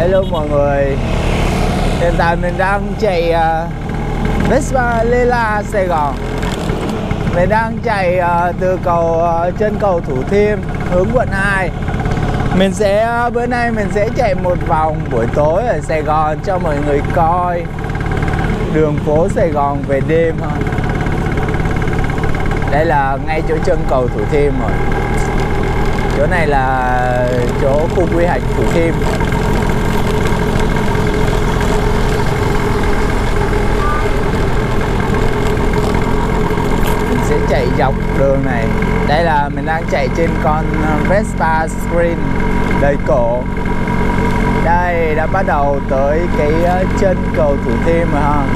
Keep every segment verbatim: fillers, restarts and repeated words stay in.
Hello mọi người. Hiện tại mình đang chạy uh, Vespa Lela Sài Gòn. Mình đang chạy uh, từ cầu uh, chân cầu Thủ Thiêm hướng quận hai. Mình sẽ uh, bữa nay mình sẽ chạy một vòng buổi tối ở Sài Gòn cho mọi người coi đường phố Sài Gòn về đêm thôi. Đây là ngay chỗ chân cầu Thủ Thiêm rồi. Chỗ này là chỗ khu quy hoạch Thủ Thiêm. Mình sẽ chạy dọc đường này. Đây là mình đang chạy trên con Vespa Sprint đời cổ. Đây đã bắt đầu tới cái chân cầu Thủ Thiêm rồi ha.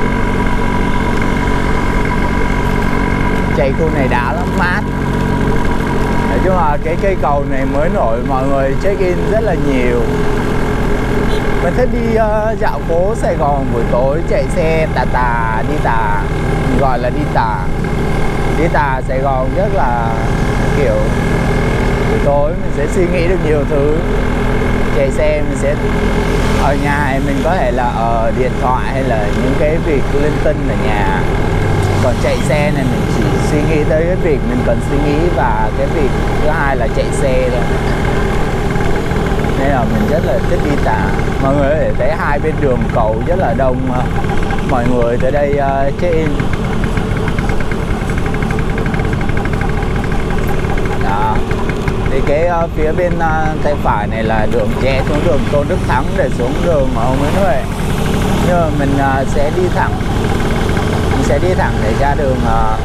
Chạy khu này đã lắm, mát. Nói chung là cái cây cầu này mới nổi, mọi người check in rất là nhiều. Mình thích đi uh, dạo phố Sài Gòn buổi tối, chạy xe tà tà, đi tà, mình gọi là đi tà. Đi tà Sài Gòn rất là kiểu buổi tối mình sẽ suy nghĩ được nhiều thứ. Chạy xe mình sẽ ở nhà mình có thể là ở điện thoại hay là những cái việc linh tinh ở nhà. Còn chạy xe này mình chỉ suy nghĩ tới cái việc mình cần suy nghĩ và cái việc thứ hai là chạy xe thôi. Nên là mình rất là thích đi tà. Mọi người có thể thấy hai bên đường cầu rất là đông, mọi người tới đây uh, check in. Đó. Thì cái uh, phía bên uh, tay phải này là đường rẽ xuống đường Tôn Đức Thắng để xuống đường Ông Nguyễn Huệ. Nhưng mà mình uh, sẽ đi thẳng Mình sẽ đi thẳng để ra đường uh,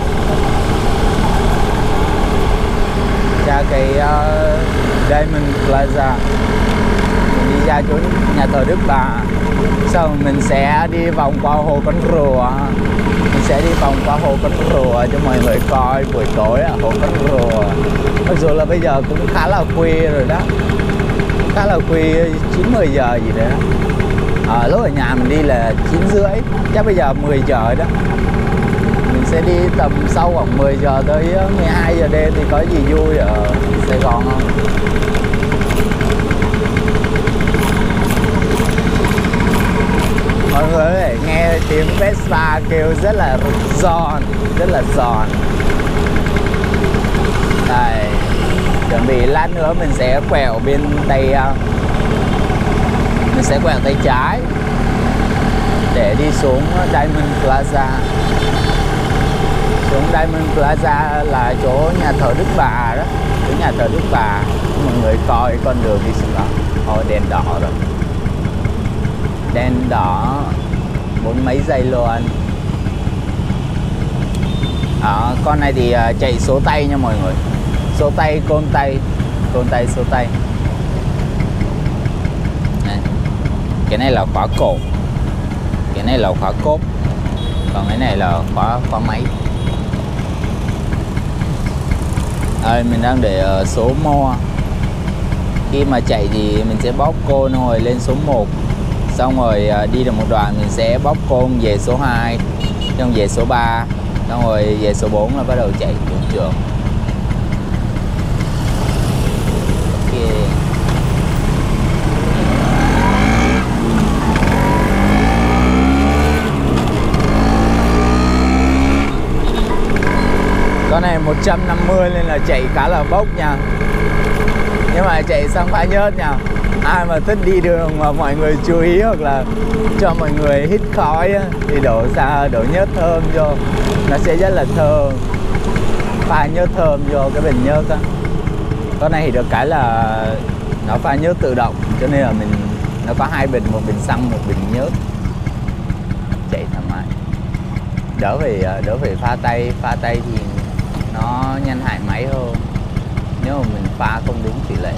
ra cái uh, Diamond Plaza. Mình đi ra chỗ nhà thờ Đức Bà. Sau mình sẽ đi vòng qua hồ Con Rùa. Mình sẽ đi vòng qua hồ Con Rùa cho mọi người coi buổi tối ở hồ Con Rùa. Mặc dù là bây giờ cũng khá là khuya rồi đó, khá là khuya, chín mười giờ gì đấy. À, lúc ở nhà mình đi là chín rưỡi, chắc bây giờ mười giờ đó. Mình sẽ đi tầm sau khoảng mười giờ tới mười hai giờ đêm. Thì có gì vui ở Sài Gòn không? Mọi người có thể nghe tiếng Vespa kêu rất là giòn, rất là giòn. Đây, chuẩn bị lát nữa mình sẽ quẹo bên tay Mình sẽ quẹo tay trái để đi xuống Diamond Plaza. Xuống Diamond Plaza là chỗ nhà thờ Đức Bà đó, chỗ nhà thờ Đức Bà. Mọi người coi con đường đi xuống đó. Ôi, đèn đỏ rồi, đèn đỏ bốn mấy giây luôn. Đó, con này thì chạy số tay nha mọi người, số tay, côn tay, côn tay, số tay. Này. Cái này là khóa cổ, cái này là khóa cốp, còn cái này là khóa khóa máy. Đây, mình đang để ở số mo. Khi mà chạy thì mình sẽ bóp côn rồi lên số một. Xong rồi đi được một đoạn mình sẽ bóp côn về số hai, xong về số ba, xong rồi về số bốn là bắt đầu chạy trường trường. Okay. Con này một trăm năm mươi nên là chạy khá là bốc nha. Nhưng mà chạy xong phải nhớt nha. Ai mà thích đi đường mà mọi người chú ý hoặc là cho mọi người hít khói á, thì đổ ra đổ nhớt thơm vô, nó sẽ rất là thơm. Pha nhớt thơm vô cái bình nhớt á. Con này thì được cái là nó pha nhớt tự động, cho nên là mình nó có hai bình, một bình xăng, một bình nhớt. Chạy thoải mái, đỡ phải đỡ phải pha tay. Pha tay thì nó nhanh hại máy hơn nếu mà mình pha không đúng tỷ lệ.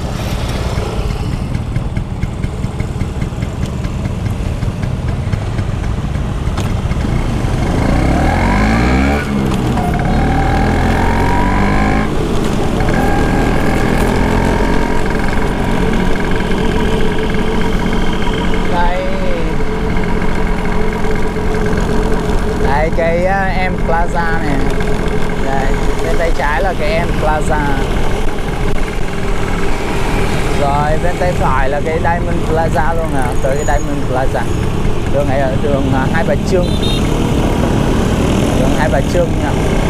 Đây, cái uh, em Plaza này. Đây, bên tay trái là cái em Plaza. Rồi bên tay phải là cái Diamond Plaza luôn nè, tới cái Diamond Plaza. Đường này ở đường Hai Bà Trưng, đường Hai Bà Trưng nha.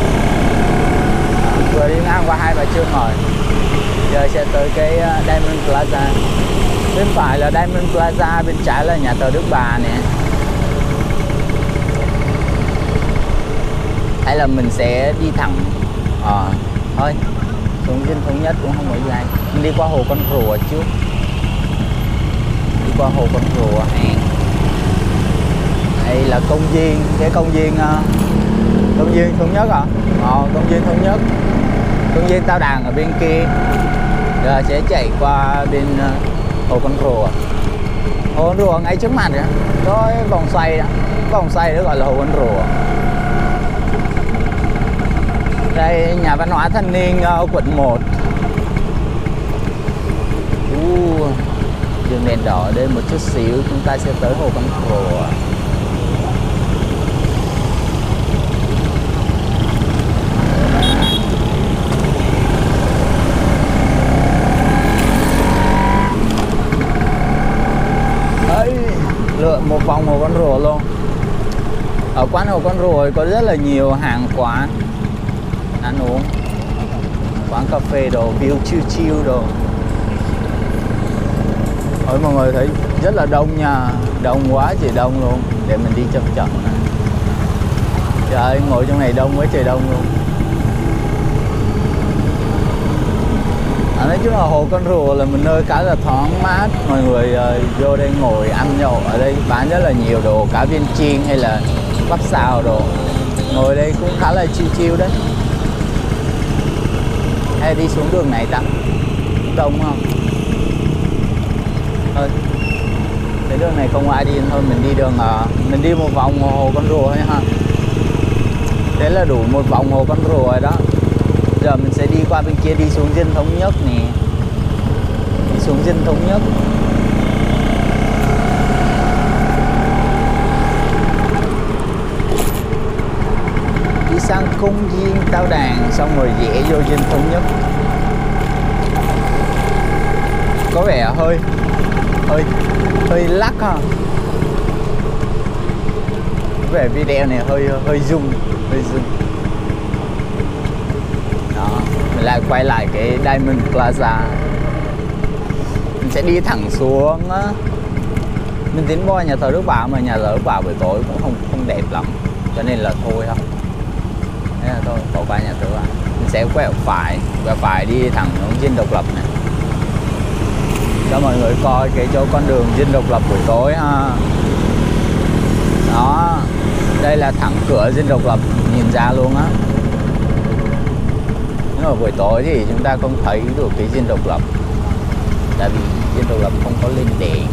Vừa đi ngang qua Hai Bà Trưng rồi, giờ sẽ tới cái Diamond Plaza. Bên phải là Diamond Plaza, bên trái là nhà thờ Đức Bà nè. Hay là mình sẽ đi thẳng ờ à, thôi xuống Dinh Thống Nhất cũng không có gì hay. Mình đi qua hồ Con Rùa trước, đi qua hồ Con Rùa hẹn. Đây là công viên, cái công viên công viên Thống Nhất à? Ờ, công viên Thống Nhất, công viên Tao Đàn ở bên kia. Giờ sẽ chạy qua bên hồ Con Rùa. Hồ Con Rùa ngay trước mặt kìa, có vòng xoay đó, vòng xoay đó gọi là hồ Con Rùa. Đây nhà văn hóa thanh niên uh, quận một. uh, Dừng đèn đỏ ở đây một chút xíu, chúng ta sẽ tới hồ Con Rùa. Đấy, lượn một vòng hồ Con Rùa luôn. Ở quán hồ Con Rùa có rất là nhiều hàng quán ăn uống, quán cà phê đồ, view chill chill đồ. Ôi mọi người thấy rất là đông nha, đông quá trời đông luôn. Để mình đi chậm chậm này. Trời ơi, ngồi trong này đông quá trời đông luôn. À, nói chung là hồ Con Rùa là một nơi khá là thoáng mát. Mọi người uh, vô đây ngồi ăn nhậu, ở đây bán rất là nhiều đồ, cá viên chiên hay là bắp xào đồ. Ngồi đây cũng khá là chill chill đấy. Hay đi xuống đường này ta, đông không? Thôi, cái đường này không ai đi thôi, mình đi đường uh, mình đi một vòng hồ Con Rùa thôi ha. Thế là đủ một vòng hồ Con Rùa rồi đó. Giờ mình sẽ đi qua bên kia, đi xuống Dinh Thống Nhất nè, đi xuống Dinh Thống Nhất. Đi sang công viên Tao Đàn xong rồi rẽ vô Dinh Thống Nhất. Có vẻ hơi hơi hơi lắc ha. Có vẻ video này hơi hơi rung, hơi rung. Đó, mình lại quay lại cái Diamond Plaza. Mình sẽ đi thẳng xuống á. Mình tính qua nhà thờ Đức Bà mà nhà thờ Đức Bà buổi tối cũng không không đẹp lắm, cho nên là thôi không. Thế là thôi, bỏ qua nhà thờ Bà. Mình sẽ quẹo phải, quẹo phải đi thẳng xuống Dinh Độc Lập này. Cho mọi người coi cái chỗ con đường Dinh Độc Lập buổi tối ha. Đó, đây là thẳng cửa Dinh Độc Lập nhìn ra luôn á. Nhưng mà buổi tối thì chúng ta không thấy được cái Dinh Độc Lập, tại vì Dinh Độc Lập không có lên đèn.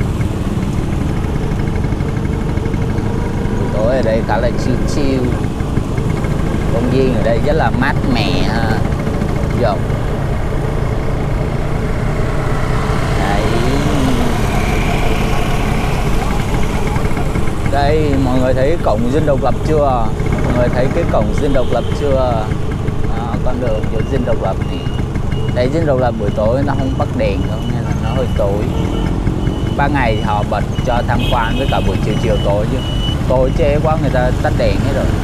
Buổi tối ở đây khá là chill chill. Công viên ở đây rất là mát mẻ ha. Rộng. Đấy. Đây, mọi người thấy cổng Dinh Độc Lập chưa? Mọi người thấy cái cổng Dinh Độc Lập chưa? Đó, con đường vô Dinh Độc Lập này. Đây, Dinh Độc Lập buổi tối nó không bắt đèn đâu, nên là nó hơi tối. Ban ngày thì họ bật cho tham quan, với cả buổi chiều chiều tối chứ. Tối chế quá người ta tắt đèn hết rồi.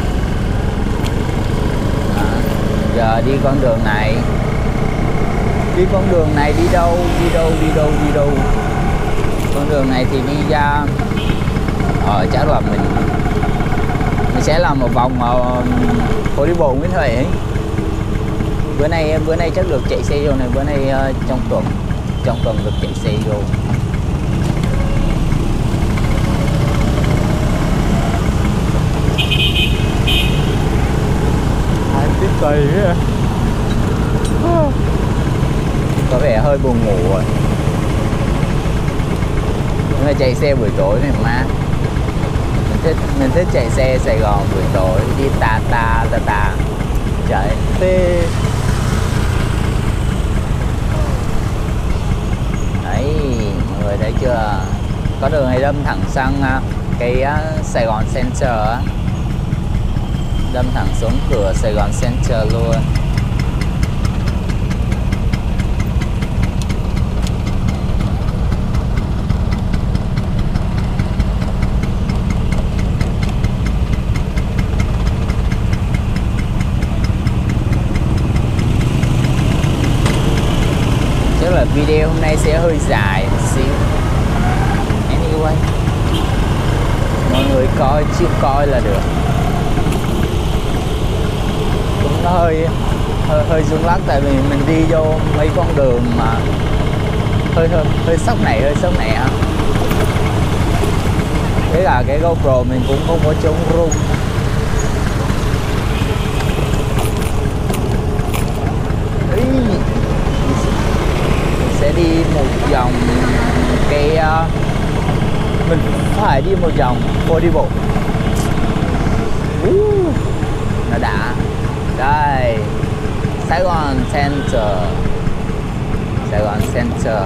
À, giờ đi con đường này. Đi con đường này đi đâu? Đi đâu? Đi đâu? Đi đâu? Con đường này thì đi ra. Ờ, chắc là mình mình sẽ làm một vòng uh, phố đi bộ Nguyễn Huệ ấy. Bữa nay bữa nay chắc được chạy xe vô này, bữa nay uh, trong tuần trong tuần được chạy xe vô. Hai tiết cây á. Có vẻ hơi buồn ngủ rồi. Nhưng mà chạy xe buổi tối này mát. Mình thích, mình thích chạy xe Sài Gòn buổi tối, đi ta ta ta ta chạy phê. Đấy, mọi người thấy chưa? Có đường này đâm thẳng sang cái Sài Gòn Center á. Đâm thẳng xuống cửa Sài Gòn Center luôn. này sẽ hơi dài một xíu. Anyway, mọi người coi chịu coi là được. Cũng nó hơi hơi, hơi rung lắc tại vì mình đi vô mấy con đường mà hơi hơi hơi sóc này hơi sóc này á. Thế là cái GoPro mình cũng không có chống rung. Ý, mình sẽ đi một vòng cái uh, mình phải đi một vòng phố đi bộ. uh, Nó đã. Đây, Sài Gòn Center. Sài Gòn Center.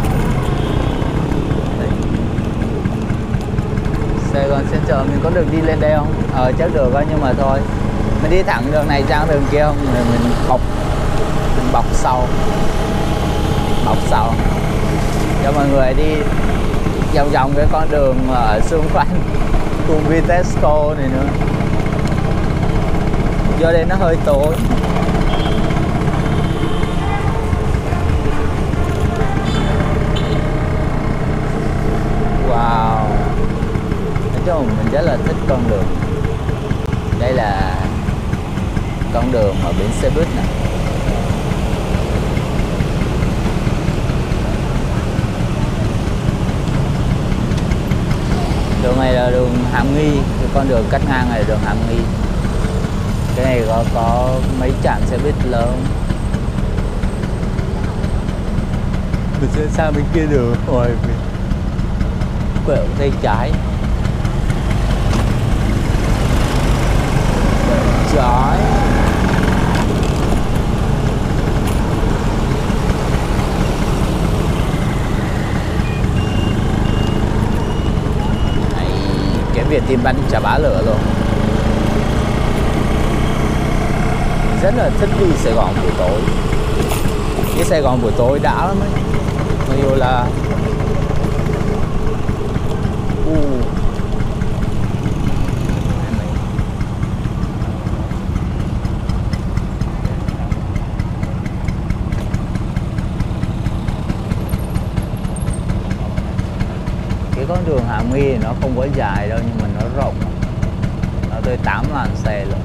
Sài Gòn Center mình có được đi lên đây không? Ờ chắc được đó, nhưng mà thôi mình đi thẳng đường này sang đường kia không? Rồi mình bọc mình bọc sau bọc sau cho mọi người đi vòng vòng cái con đường ở xung quanh khu Vitesco này nữa. Do đây nó hơi tối. Wow, nói chung mình rất là thích con đường. Đây là con đường ở bến xe buýt nè. Đường này là đường Hàm Nghi, cái con đường cắt ngang này là đường Hàm Nghi. Cái này có có mấy trạm xe buýt lớn. Mình sẽ sang bên kia đường rồi mình quẹo tay trái. Quẹo trái. Này, cái việc tìm bắn chả bá lửa luôn. Rất là thích đi Sài Gòn buổi tối. Đi Sài Gòn buổi tối đã lắm ấy. Mặc dù là uh. Cái con đường Hàm Nghi nó không có dài đâu, nhưng mà nó rộng. Nó tới tám làn xe luôn.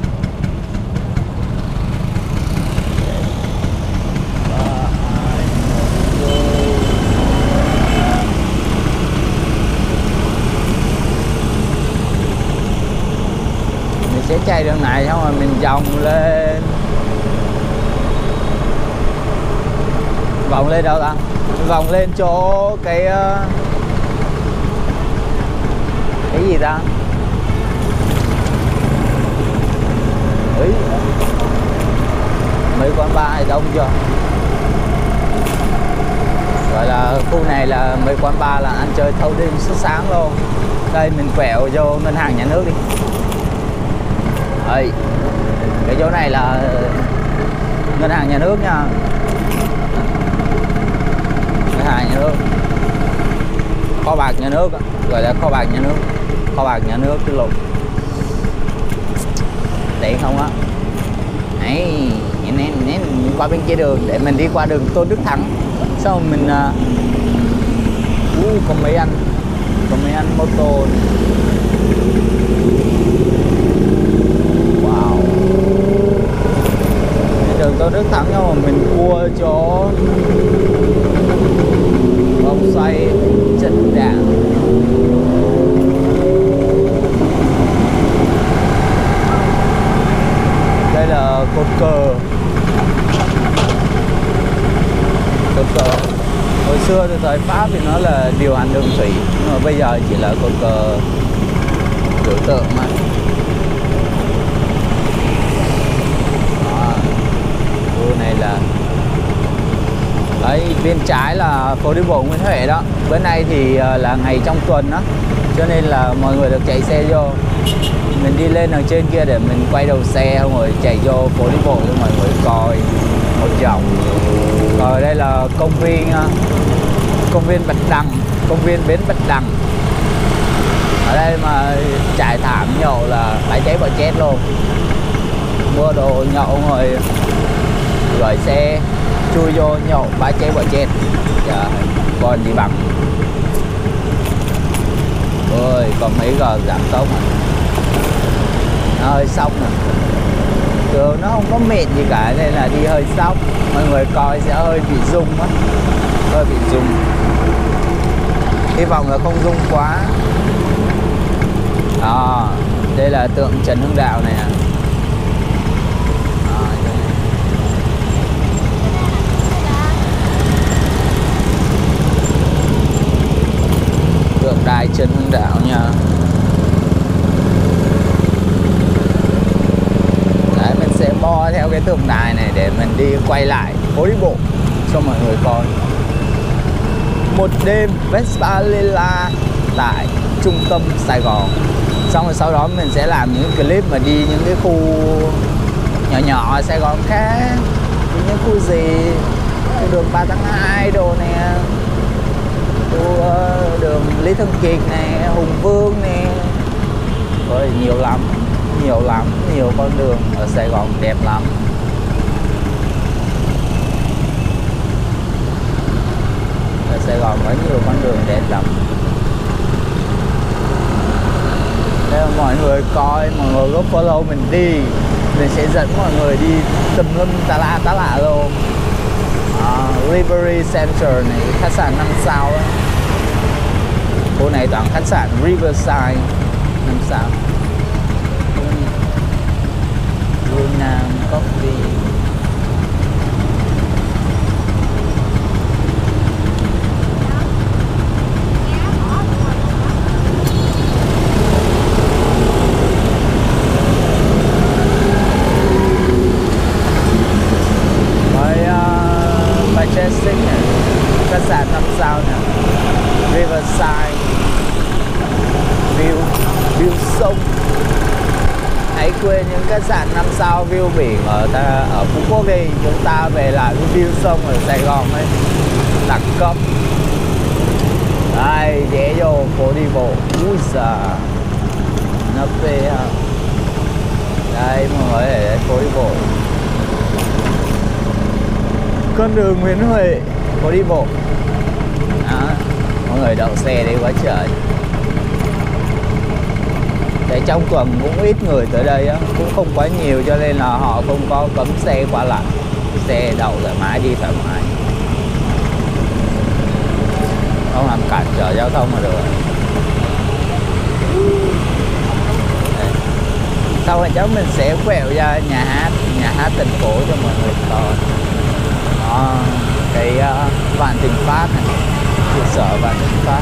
Sẽ chạy đường này xong rồi mình vòng lên. Vòng lên đâu ta? Vòng lên chỗ cái cái gì ta? Ý, mấy quán bar này đông chưa? Gọi là khu này là mấy quán bar là ăn chơi thâu đêm suốt sáng luôn. Đây mình quẹo vô ngân hàng nhà nước đi. Đây, cái chỗ này là ngân hàng nhà nước nha. Ngân hàng nhà nước, kho bạc nhà nước, gọi là kho bạc nhà nước, kho bạc nhà nước cái lục. Tiện không á? Đấy, em em em qua bên kia đường để mình đi qua đường Tôn Đức Thắng. Sau mình uh, có mấy anh, có mấy anh mô tô. Đường Tôn Đức Thắng nhưng mà mình cua chỗ vòng xoay Trần Đạn. Đây là cột cờ. Cột cờ hồi xưa thì thời Pháp thì nó là điều hành đường thủy, nhưng mà bây giờ chỉ là cột cờ biểu tượng mà. Này là đấy, bên trái là phố đi bộ Nguyễn Huệ đó. Bữa nay thì là ngày trong tuần đó, cho nên là mọi người được chạy xe vô. Mình đi lên đằng trên kia để mình quay đầu xe không rồi chạy vô phố đi bộ cho mọi người coi một vòng. Rồi đây là công viên công viên Bạch Đằng, công viên bến Bạch Đằng. Ở đây mà trải thảm nhậu là bãi cháy bãi chết luôn. Mua đồ nhậu rồi gửi xe chui vô nhậu bãi cháy bãi chết. Trời, còn gì bằng. Ôi, còn mấy gờ giảm tốc à. Nó hơi sóc nè. Đường nó không có mịn gì cả nên là đi hơi sóc. Mọi người coi sẽ hơi bị rung á. Hơi bị rung. Hy vọng là không rung quá. Đó, đây là tượng Trần Hưng Đạo này à. Tượng đài Trần Hưng Đạo nha. Đấy, mình sẽ bo theo cái tượng đài này để mình đi quay lại phố đi bộ cho mọi người coi. Một đêm Vespalela tại trung tâm Sài Gòn. Xong rồi sau đó mình sẽ làm những clip mà đi những cái khu nhỏ nhỏ ở Sài Gòn khác. Những khu gì, khu đường ba tháng hai đồ nè, khu đường Lý Thường Kiệt nè, Hùng Vương nè. Rồi nhiều lắm, nhiều lắm, nhiều con đường ở Sài Gòn đẹp lắm. Ở Sài Gòn có nhiều con đường đẹp lắm. Nếu mọi người coi, mọi người có follow mình đi, mình sẽ dẫn mọi người đi tùm lum tá la tá lạ luôn. À, Rivery Center này, khách sạn năm sao đó. Khu này toàn khách sạn Riverside năm sao. Vương Nam Coffee. Khách sạn năm sao nè, Riverside, view view sông. Hãy quên những khách sạn năm sao view biển ở ta, ở Phú Quốc đi, chúng ta về lại cái view sông ở Sài Gòn ấy, đẳng cấp. Đây, ghé vô phố đi bộ. Ui giời, nó phê ha. Đây mọi người ở đây phố đi bộ. Con đường Nguyễn Huệ, phố đi bộ. Đó, mọi người đậu xe đi quá trời. Để trong tuần cũng ít người tới đây á, cũng không quá nhiều cho nên là họ không có cấm xe qua lại. Xe đậu thoải mái, đi thoải mái, không làm cản trở giao thông là được. Đây. Sau này chắc mình sẽ quẹo ra nhà hát, nhà hát thành phố cho mọi người coi. Đó, cái uh, Vạn Thịnh Phát này, trụ sở Vạn Thịnh Phát.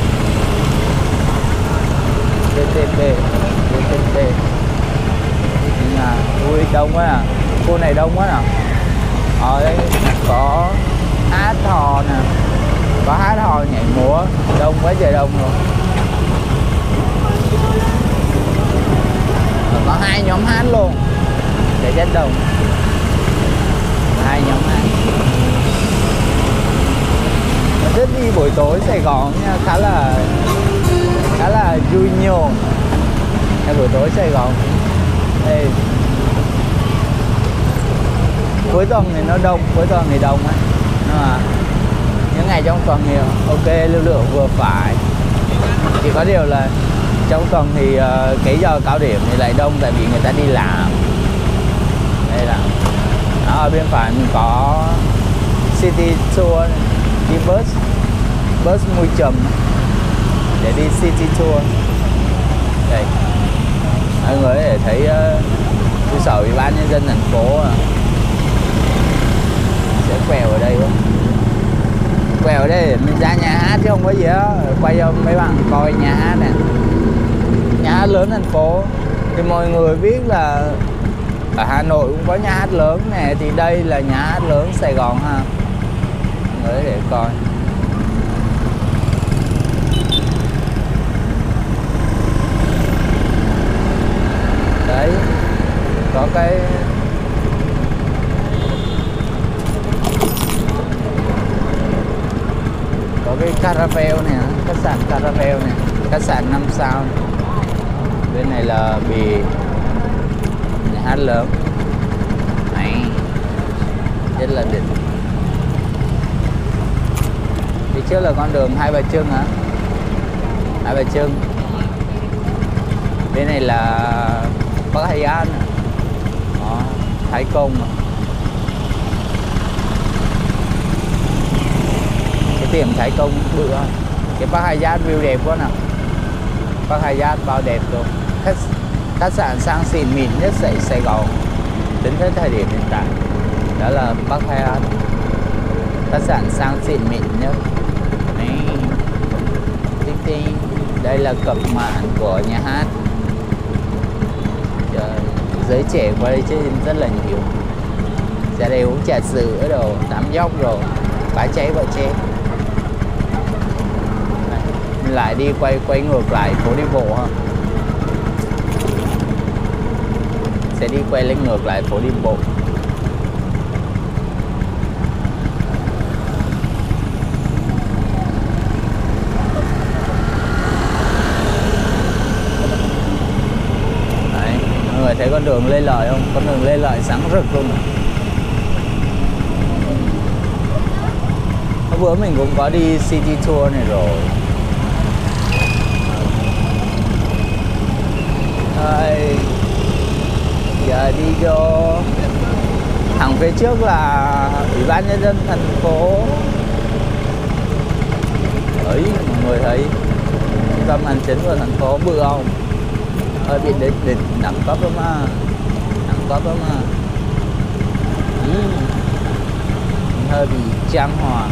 vê tê pê, vê tê pê. Nhà, ui đông quá à, khu này đông quá à. Ở đây có hát hò nè, có hát hò nhảy múa, đông quá trời đông luôn. Có hai nhóm hát luôn, để rất đông. Hai nhóm hát. Mình thích đi buổi tối Sài Gòn nha, khá là khá là vui nhộn. Hay buổi tối Sài Gòn. Đây. Cuối tuần thì nó đông, cuối tuần thì đông á. Nhưng mà những ngày trong tuần thì ok, lưu lượng vừa phải. Chỉ có điều là trong tuần thì uh, cái giờ cao điểm thì lại đông tại vì người ta đi làm. Đây là đó, ở bên phải mình có City Tour này, đi bus bus mui trầm để đi City Tour. Đây mọi người có thể thấy uh, trụ sở ủy ban nhân dân thành phố à. Sẽ quẹo ở đây luôn, quẹo ở đây để mình ra nhà hát chứ không có gì đó. Quay cho mấy bạn coi nhà hát này, nhà hát lớn thành phố. Thì mọi người biết là ở Hà Nội cũng có nhà hát lớn nè, thì đây là nhà hát lớn Sài Gòn ha. Mọi người để coi. Đấy, có cái có cái Caravel nè, khách sạn Caravel nè, khách sạn năm sao này. Bên này là bì nhà hát lớn này, rất là đỉnh. Phía trước là con đường Hai Bà Trưng hả? Hai Bà Trưng. Bên này là Park Hyatt. Đó, Thái Công. Cái tiệm Thái Công bự không? Cái Park Hyatt view đẹp quá nào. Park Hyatt bao đẹp rồi. Khách, khách sạn sang xịn mịn nhất tại Sài Gòn đến tới thời điểm hiện tại. Đó là Park Hyatt. Khách sạn sang xịn mịn nhất. Đấy. Tinh tinh. Đây là cập mạn của nhà hát. Trời, giới trẻ qua đây chơi rất là nhiều. Ra đây uống trà sữa đồ, tắm dốc rồi, bá cháy vợ chén. Lại đi quay quay ngược lại phố đi bộ ha. Sẽ đi quay lên ngược lại phố đi bộ. Đấy, mọi người thấy con đường Lê Lợi không? Con đường Lê Lợi sáng rực luôn. Hôm bữa mình cũng có đi City Tour này rồi. Đây, giờ đi vô thẳng phía trước là Ủy ban Nhân dân thành phố. Đấy, mọi người thấy trung tâm hành chính của thành phố bự không? Hơi bị đỉnh đỉnh đẳng cấp lắm mà, đẳng cấp lắm mà. Ừ. Hơi bị trang hoàng.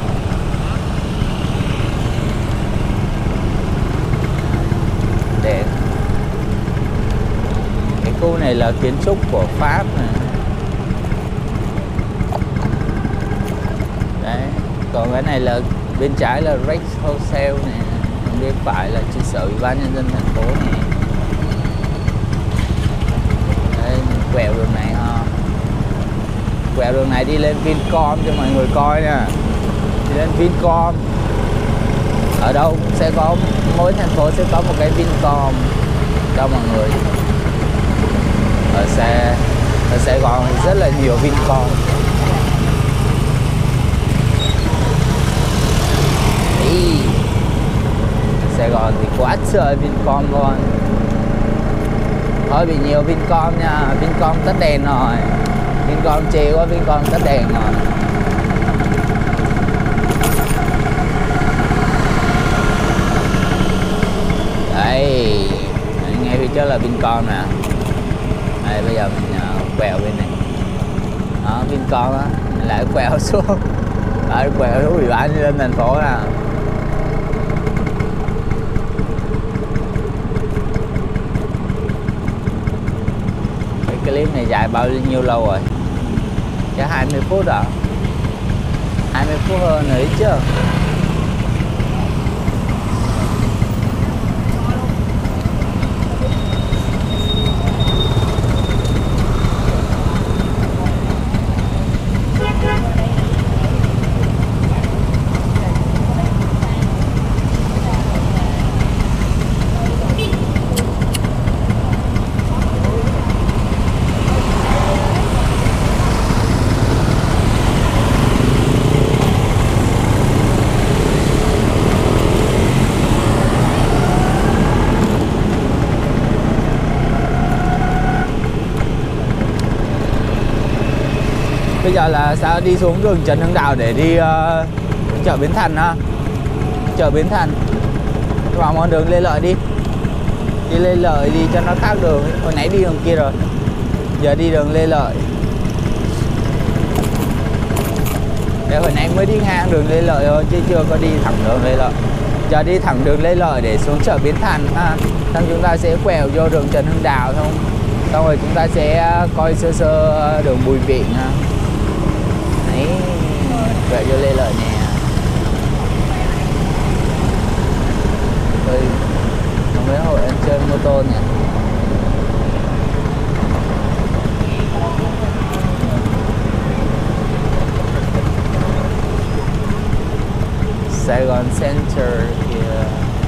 Đẹp. Cái khu này là kiến trúc của Pháp này. Đấy, còn cái này là bên trái là Rex Hotel này, bên phải là trụ sở Ủy ban Nhân dân thành phố này. Đấy, quẹo đường này ha. Quẹo đường này đi lên Vincom cho mọi người coi nha. Đi lên Vincom. Ở đâu sẽ có, mỗi thành phố sẽ có một cái Vincom cho mọi người. Ở xe ở Sài Gòn thì rất là nhiều Vincom. Ý. Sài Gòn thì quá trời Vincom luôn. Thôi bị nhiều Vincom nha. Vincom tắt đèn rồi. Vincom chê quá, Vincom tắt đèn rồi. Đây, ngay phía trước là Vincom nè. Đây, bây giờ mình uh, quẹo bên này. Đó, Vincom á, mình lại quẹo xuống. Lại quẹo xuống Ủy ban Nhân dân thành phố nè. Cái clip này dài bao nhiêu lâu rồi? Chắc hai mươi phút à? hai mươi phút hơn nữa chứ. Bây giờ là sao đi xuống đường Trần Hưng Đạo để đi uh, chợ Bến Thành ha. Chợ Bến Thành. Vào con đường Lê Lợi đi. Đi Lê Lợi đi cho nó khác đường. Hồi nãy đi đường kia rồi. Giờ đi đường Lê Lợi. Để hồi nãy mới đi ngang đường Lê Lợi thôi chứ chưa có đi thẳng đường Lê Lợi. Giờ đi thẳng đường Lê Lợi để xuống chợ Bến Thành ha. Xong chúng ta sẽ quẹo vô đường Trần Hưng Đạo thôi. Xong rồi chúng ta sẽ coi sơ sơ đường Bùi Viện ha. Đấy, quẹo vô Lê Lợi nè. Ơi, không biết hội anh chơi mô tô nè. Sài Gòn Center kìa.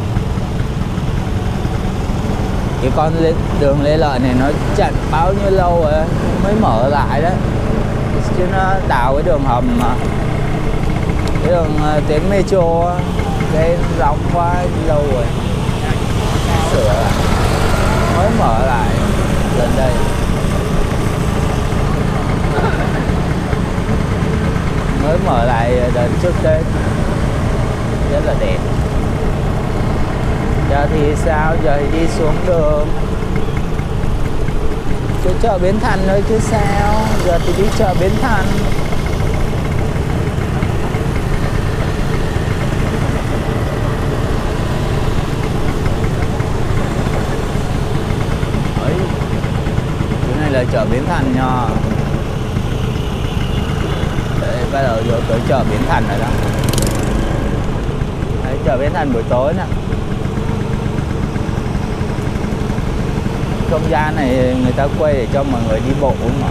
Cái con đường Lê Lợi này nó chặn bao nhiêu lâu rồi mới mở lại đấy. Chứ nó đào cái đường hầm mà. Cái đường uh, tuyến metro cái rộng quá lâu rồi, sửa lại, mới mở lại gần đây. Mới mở lại đợt trước Tết, rất là đẹp. Giờ thì sao? Giờ thì đi xuống đường chỗ chợ Bến Thành thôi chứ sao. Giờ thì đi chợ Bến Thành. Đấy, chỗ này là chợ Bến Thành nha. Đấy, bắt đầu vô tới chợ Bến Thành rồi đó. Đấy, chợ Bến Thành buổi tối nè. Không gian này người ta quay để cho mọi người đi bộ mà.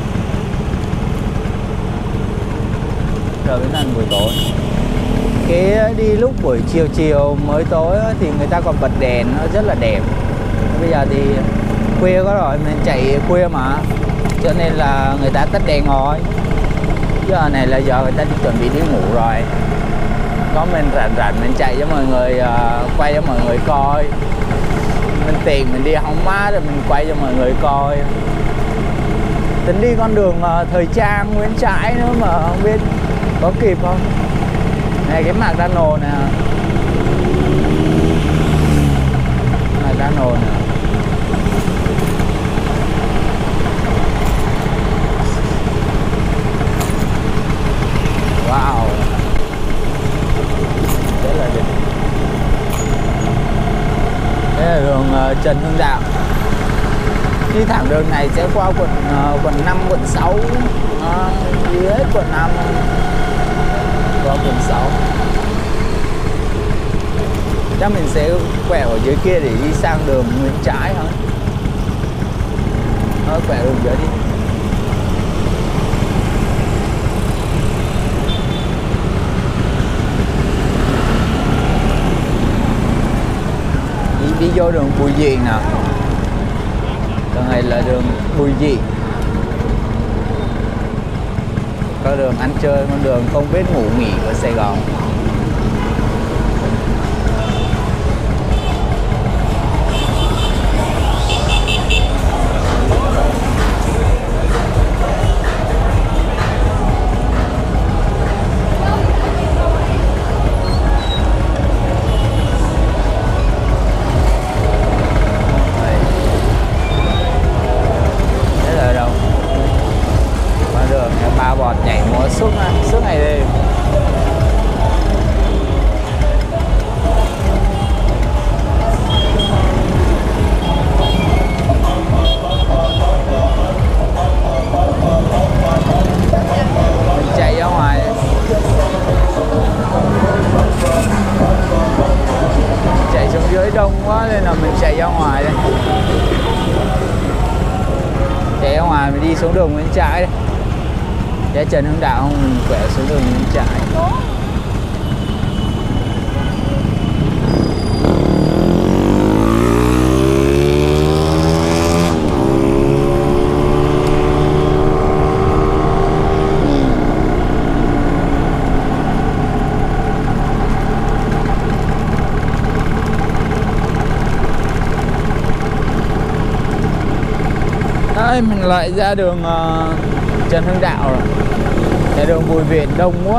Chợ Bến Thành buổi tối. Cái đi lúc buổi chiều chiều mới tối thì người ta còn bật đèn, nó rất là đẹp. Bây giờ thì khuya có rồi, mình chạy khuya mà, cho nên là người ta tắt đèn rồi. Giờ này là giờ người ta đi chuẩn bị đi ngủ rồi. Có mình rảnh rảnh mình chạy cho mọi người, uh, quay cho mọi người coi. Mình tiền mình đi hóng mát rồi mình quay cho mọi người coi. Tính đi con đường uh, thời trang Nguyễn Trãi nữa mà không biết có kịp không. Này cái McDonald's nè, McDonald's nè. Wow, rất là đẹp. Đây là đường uh, Trần Hưng Đạo. Đi thẳng đường này sẽ qua quận uh, quận năm, quận sáu, uh, đi hết quận năm qua quận sáu. Chắc mình sẽ quẹo ở dưới kia để đi sang đường Nguyễn Trãi thôi. Thôi quẹo đường dưới đi. Đi vô đường Bùi Viện nè. Đường này là đường Bùi Viện. Có đường ăn chơi, con đường không biết ngủ nghỉ của Sài Gòn. Suốt này, suốt ngày đi. Mình chạy ra ngoài. Chạy xuống dưới đông quá nên là mình chạy ra ngoài đây. Chạy ra ngoài mình đi xuống đường Nguyễn Trãi đây. Để Trần Hưng Đạo không, mình quẹo xuống đường Nguyễn Trãi. Đây mình lại ra đường uh, Trần Hưng Đạo rồi. Ra đường Bùi Viện đông quá.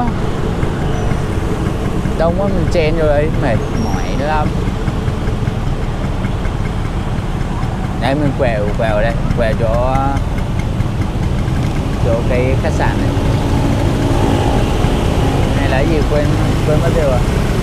Đông quá mình chen rồi ấy, mệt mỏi lắm. Đây mình quẹo quẹo đây, quẹo chỗ chỗ cái khách sạn này. Này là gì quên quên mất tiêu rồi.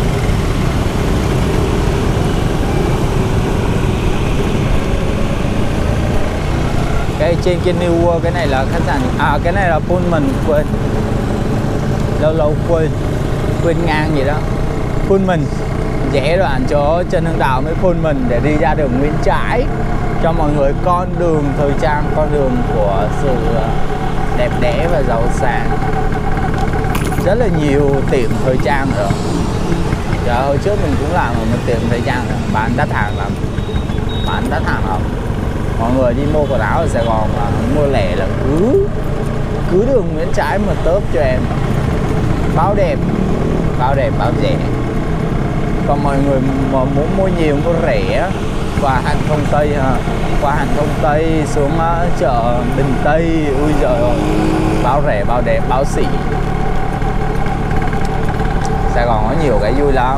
Cái trên kia New World, cái này là khách sạn, à cái này là Pullman, quên lâu lâu quên quên ngang gì đó. Pullman rẽ đoạn chỗ Trần Hưng Đạo với Pullman để đi ra đường Nguyễn Trãi cho mọi người con đường thời trang, con đường của sự đẹp đẽ và giàu sang. Rất là nhiều tiệm thời trang rồi. Giờ hồi trước mình cũng làm ở một tiệm thời trang rồi, bán đắt hàng lắm, bán đắt hàng lắm. Mọi người đi mua quần áo ở Sài Gòn là mua lẻ là cứ cứ đường Nguyễn Trãi mà tớp cho em. Báo đẹp, báo đẹp, báo rẻ. Còn mọi người mà muốn mua nhiều, mua rẻ qua Hàng Thông Tây ha, qua Hàng Thông Tây xuống uh, chợ Bình Tây, ui giời ơi, báo rẻ, báo đẹp, báo xỉ. Sài Gòn có nhiều cái vui lắm.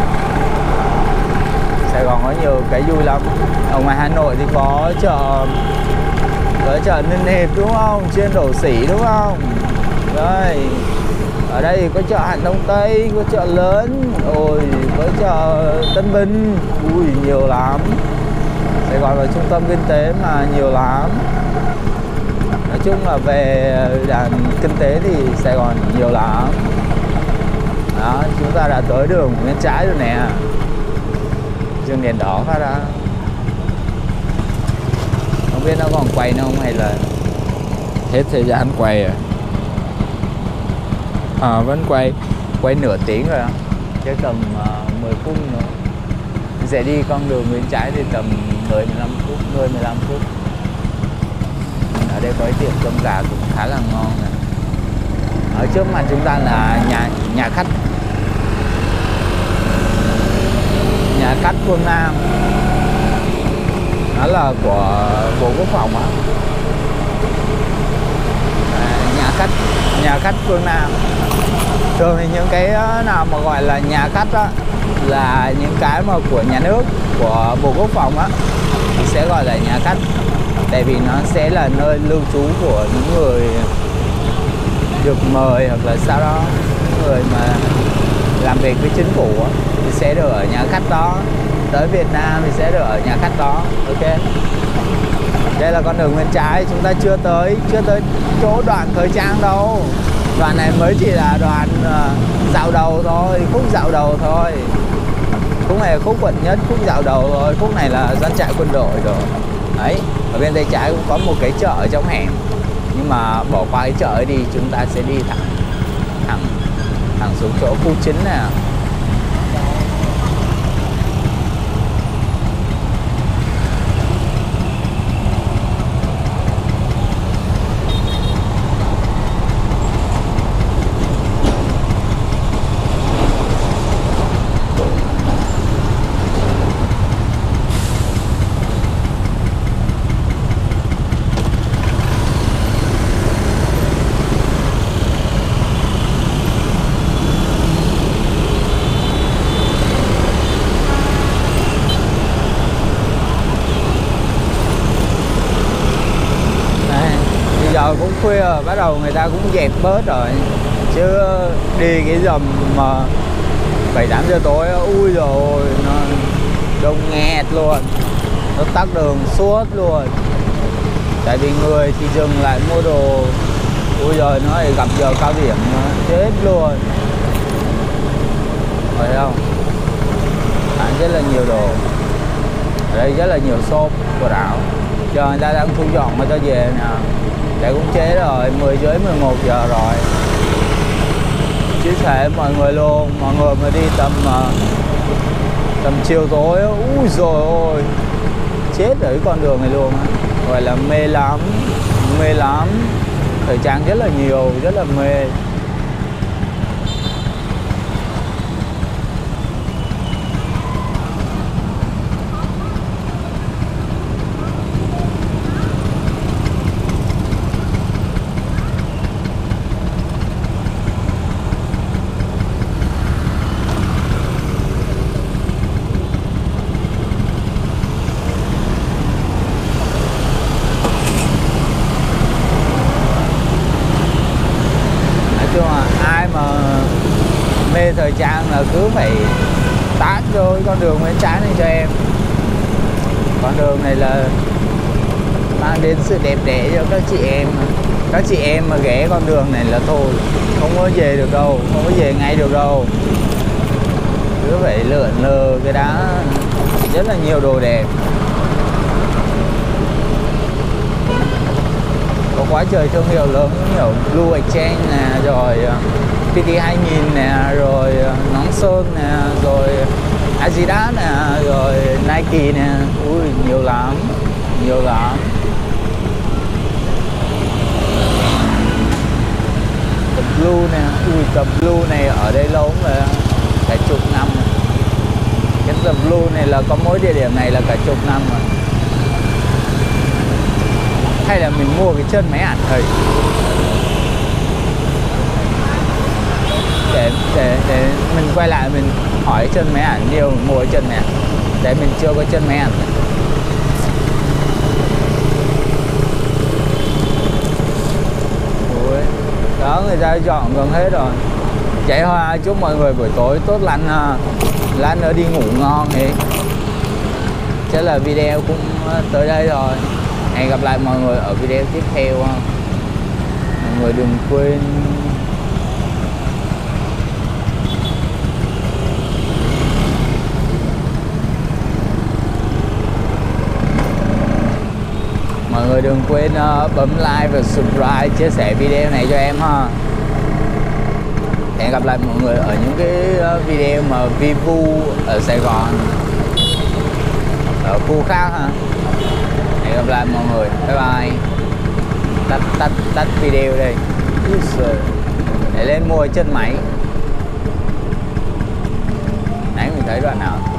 Sài Gòn có nhiều cái vui lắm. Ở ngoài Hà Nội thì có chợ, có chợ Ninh Hiệp đúng không? Chuyên đổ xỉ đúng không? Đây. Ở đây thì có chợ Hàng Thông Tây, có chợ lớn, ôi có chợ Tân Bình, ui nhiều lắm. Sài Gòn là trung tâm kinh tế mà nhiều lắm. Nói chung là về đàn kinh tế thì Sài Gòn nhiều lắm. Đó, chúng ta đã tới đường bên trái rồi nè. Dương đèn đỏ phát ra. Không biết nó còn quay nữa không hay là hết thời gian quay rồi. À, vẫn quay quay nửa tiếng rồi, chứ tầm uh, mười phút nữa. Mình sẽ đi con đường bên trái thì tầm mười mười lăm phút, mười mười lăm phút. Ở đây có cái tiệm cơm gà cũng khá là ngon này. Ở trước mặt chúng ta là nhà nhà khách nhà khách Phương Nam, đó là của Bộ Quốc phòng á. Nhà khách nhà khách Phương Nam. Thường thì những cái nào mà gọi là nhà khách á là những cái mà của nhà nước, của Bộ Quốc phòng á thì sẽ gọi là nhà khách, tại vì nó sẽ là nơi lưu trú của những người được mời hoặc là sau đó những người mà làm việc với chính phủ á, thì sẽ được ở nhà khách đó. Tới Việt Nam thì sẽ được ở nhà khách đó. Ok, đây là con đường bên trái, chúng ta chưa tới chưa tới chỗ đoạn thời trang đâu. Đoạn này mới chỉ là đoạn uh, dạo đầu thôi, khúc dạo đầu thôi. Khúc này là khúc quận nhất, khúc dạo đầu thôi. Khúc này là doanh trại quân đội rồi. Đấy, ở bên tay trái cũng có một cái chợ ở trong hẻm. Nhưng mà bỏ qua cái chợ ấy đi, chúng ta sẽ đi thẳng thẳng thẳng xuống chỗ khu chính nè. Giờ cũng khuya rồi, bắt đầu người ta cũng dẹp bớt rồi. Chứ đi cái dầm mà bảy tám giờ tối, ui rồi nó đông nghẹt luôn. Nó tắc đường suốt luôn. Tại vì người thì dừng lại mua đồ. Ui rồi nó lại gặp giờ cao điểm chết luôn. Phải không? Bán rất là nhiều đồ. Ở đây rất là nhiều shop quần áo. Giờ người ta đang thu dọn người ta về nè. Để cũng trễ rồi, mười rưỡi mười một giờ rồi. Chia sẻ mọi người luôn, mọi người mà đi tầm tầm chiều tối, ui rồi ôi, chết ở cái con đường này luôn á. Gọi là mê lắm, mê lắm. Thời trang rất là nhiều, rất là mê. Mê thời trang là cứ phải tát vô con đường bên trái này cho em. Con đường này là mang đến sự đẹp đẽ cho các chị em. Các chị em mà ghé con đường này là thôi, không có về được đâu, không có về ngay được đâu. Cứ phải lượn lờ cái đá, rất là nhiều đồ đẹp. Có quá trời thương hiệu lớn như Blue Exchange nè, rồi pê tê hai nghìn nè, rồi Nón Sơn nè, rồi Adidas nè, rồi Nike nè. Ui nhiều lắm, nhiều lắm. Blue nè. Ui, The Blue này ở đây lâu lắm rồi, cả chục năm rồi. Cái The Blue này là có mỗi địa điểm này là cả chục năm rồi. Hay là mình mua cái chân máy ảnh thầy để, để, để mình quay lại mình hỏi chân máy ảnh nhiều, mua cái chân này. Để mình chưa có chân máy ảnh. Ui, đó người ta dọn gần hết rồi. Chạy hoa, chúc mọi người buổi tối tốt lành ha. Lát nữa đi ngủ ngon thì chắc là video cũng tới đây rồi. Hẹn gặp lại mọi người ở video tiếp theo ha. Mọi người đừng quên Mọi người đừng quên uh, bấm like và subscribe, chia sẻ video này cho em ha. Hẹn gặp lại mọi người ở những cái uh, video mà view ở Sài Gòn, ở khu khác ha. Hẹn gặp lại mọi người, bye bye. Tắt tắt tắt video đây để lên mua chân máy. Nãy mình thấy đoạn nào